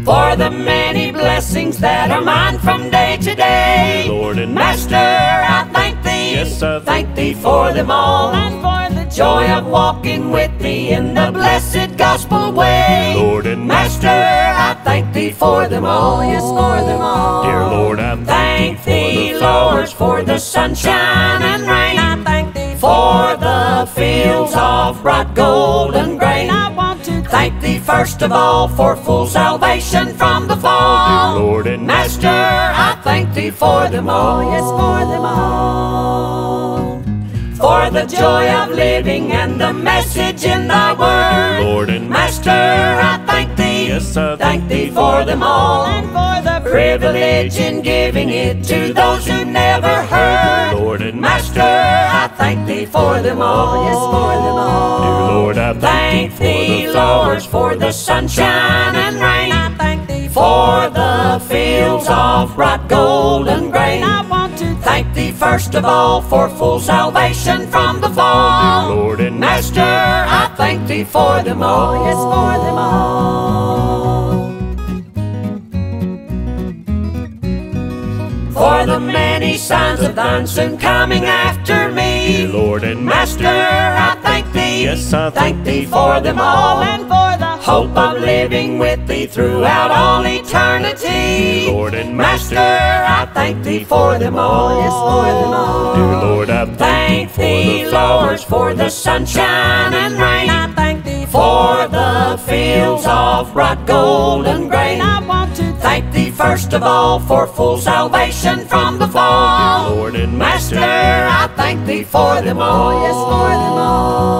for the many blessings that are mine from day to day. Lord and Master, I thank Thee, Yes, I thank Thee for them all, and for the joy of walking with Thee in the blessed gospel way. Lord and Master, I thank Thee for them all, yes, for them all. Dear Lord, I Thank Thee, Lord, for the sunshine and rain. I thank Thee for the fields of bright golden grain. I want to thank Thee first of all for full salvation from the fall. Dear Lord and Master, I thank Thee for them all, yes, for them all. For the joy of living and the message in Thy word. Lord and Master, I thank Thee, Yes, I thank Thee for them all, and for the privilege in giving it to those who never heard. Lord and Master, I thank Thee for them all, yes, for them all. Dear Lord, I Thank Thee, Lord, for the sunshine and rain. I thank Thee for the fields of bright golden grain. I want to thank Thee first of all for full salvation from the fall. Dear Lord and Master, I thank Thee for them all, yes, for them all. For the many signs of Thine soon coming after me. Dear Lord and Master, I thank Thee, Yes, I thank Thee for them all, and for the hope of living with Thee throughout all eternity. Dear Lord and Master, I thank Thee for them all, yes, for them all. Dear Lord, I Thank Thee, Lord, for the sunshine and rain. I thank Thee for the fields of bright golden grain. I want to thank Thee first of all for full salvation from the fall. Dear Lord and Master, I thank Thee for them all, yes, for them all.